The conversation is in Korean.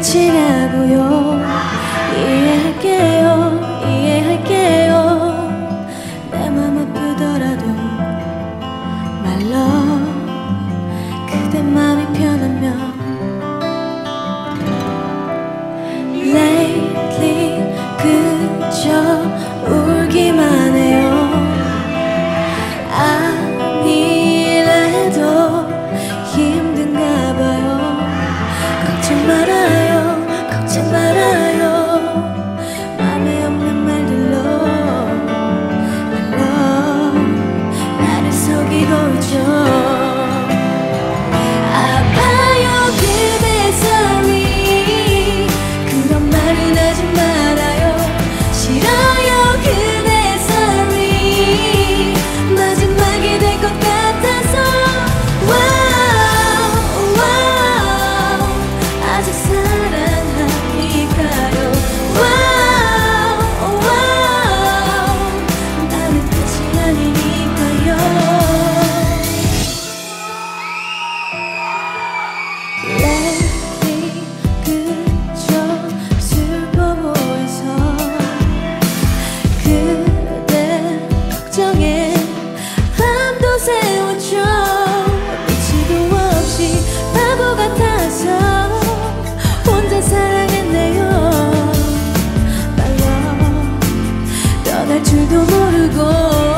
끝이라고요. 이해할게요, 이해할게요. 내 맘 아프더라도 My love, 그대 맘이 편하면 Lately 그저 울기만 해요. 아니래도 힘든가 봐요. 걱정 말아요, 걱정 말아요. 맘에 없는 말들로 My love, 나를 속이고 있죠. 아파요 그대 sorry, 그런 말은 하지 말아요. 싫어요 그대 sorry, 마지막이 될 것 같아서. Wow, wow, 아직 사랑하니까요. Wow, wow, 나는 끝이 아니니까요. Lately 그저 슬퍼 보여서 그대 걱정에 밤도 새웠죠. 미치도 없이 바보 같아서 혼자 사랑했네요. My love, 떠날 줄도 모르고